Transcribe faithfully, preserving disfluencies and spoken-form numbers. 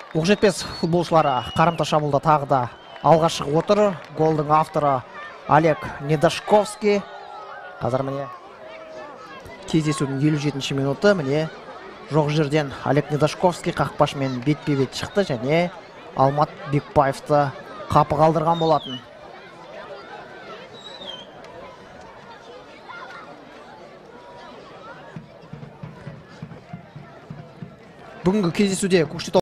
Оқжетпес футболшылары қарымта шабуылда тағы да алға шығып отыр. Голдың авторы Олег Недашковский. Қазір міне кездесудің елу жетінші минуты. Міне жоқ жерден Олег Недашковский қақпашымен бетпе-бет шықты және Алмат Бекбаевты қапы қалдырған болатын. Бүгінгі кездесуде Көкшетау